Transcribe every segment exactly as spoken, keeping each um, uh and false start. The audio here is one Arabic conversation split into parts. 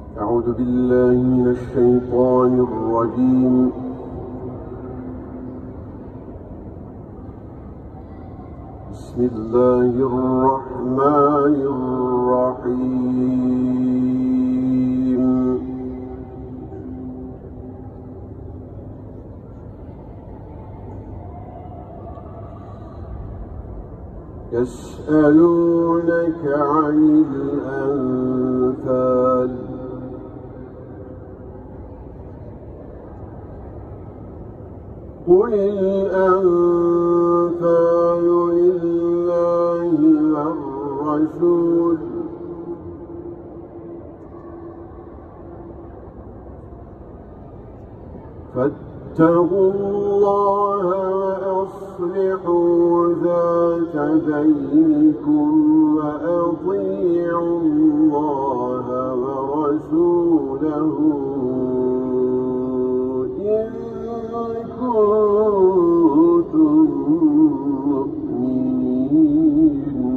أعوذ بالله من الشيطان الرجيم. بسم الله الرحمن الرحيم. يسألونك عن الأنفال قل الأنفال لله والرسول فاتقوا الله وأصلحوا ذات بينكم وأطيعوا الله ورسوله إن كنتم مؤمنين.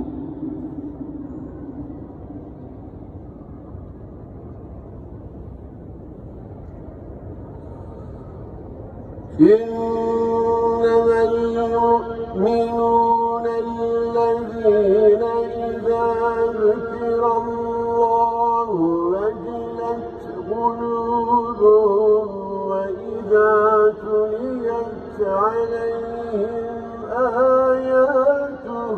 إنما المؤمنون الذين إذا ذكر الله وجلت قلوبهم وإذا تليت عليهم آياته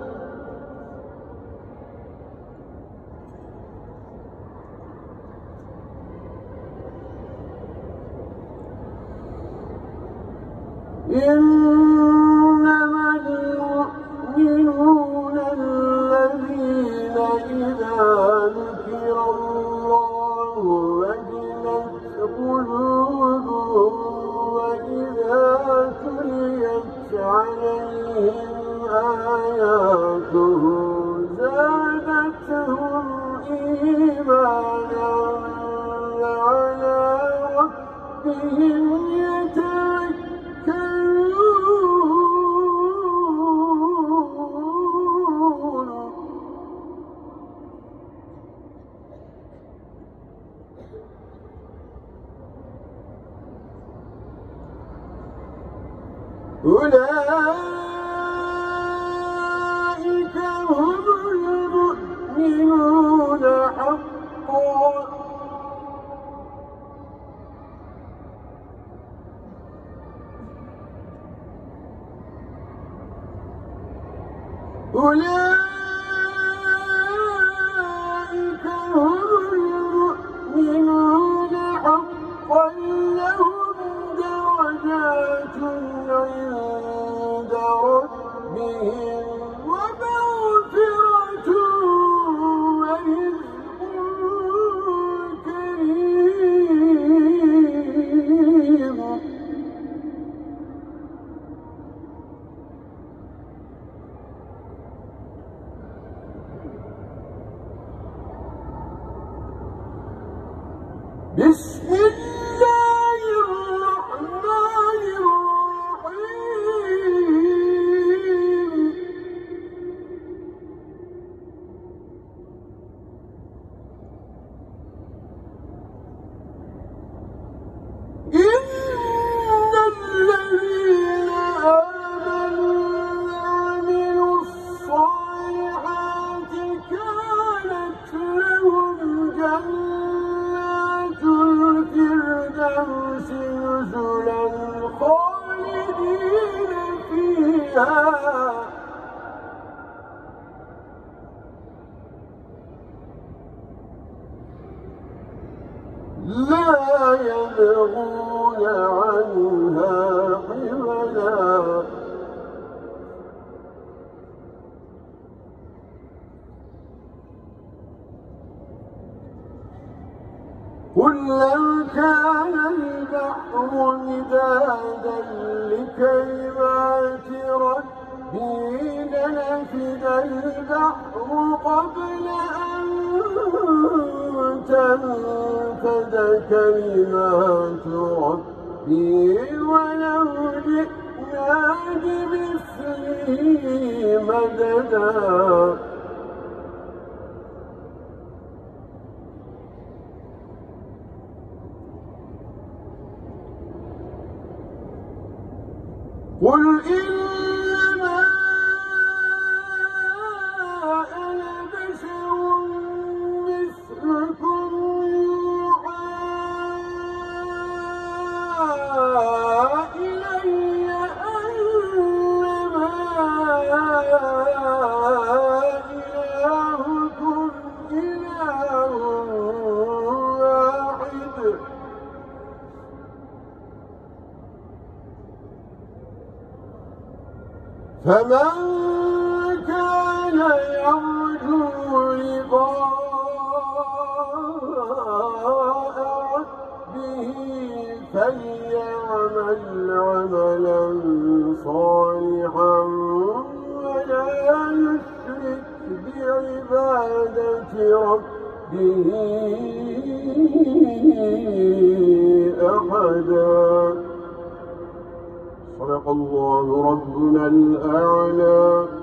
إنما المؤمنون الذين إذا ذكر الله وجلت قلوبهم وإذا تليت عليهم آياته زادتهم إيمانا وعلى ربهم يتوكلون. أولئك هم المؤمنون حقا أولئك هم المؤمنون حقا لهم درجات عند ربهم ومغفرة ورزق كريم. بسم الله الرحمن الرحيم. إن الذين آمنوا وعملوا الصالحات كانت لهم جنات الفردوس نزلا خالدين فيها لا يبغون عنها حولا. قل لو كان البحر مدادا لكلمات ربي لنفد البحر قبل أن تنفد كلمات ربي ولو جئنا بمثله مددا. قل إنما أنا بشر مثلكم يوحى إلي أنما إلهكم إله واحد فمن كان يرجو لقاء ربه فليعمل عملا صالحا ولا يشرك بعبادة ربه أحدا. صدق الله ربنا الأعلى.